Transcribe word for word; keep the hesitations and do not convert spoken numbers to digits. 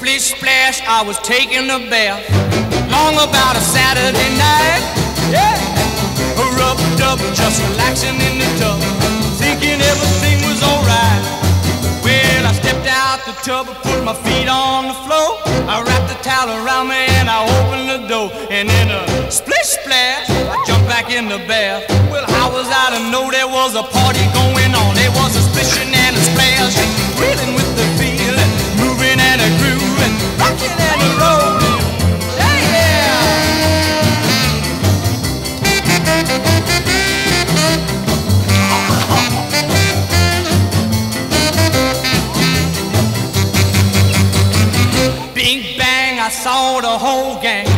Splish splash, I was taking a bath, long about a Saturday night. Yeah, rubbed up, just relaxing in the tub, thinking everything was alright. Well, I stepped out the tub, put my feet on the floor, I wrapped the towel around me and I opened the door. And in a splish splash, I jumped back in the bath. Well, how was I to know there was a party going on? There was a splishing and a splash, reeling with the feeling, moving and a grooving, rocking and a rolling. Yeah, yeah. Bing bang, I saw the whole gang